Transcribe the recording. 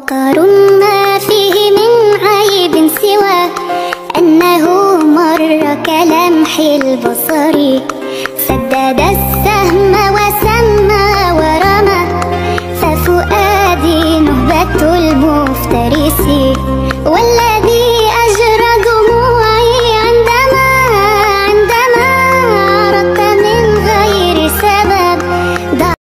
وقار ما فيه من عيب سوى أنه مر كلمح البصر، سدد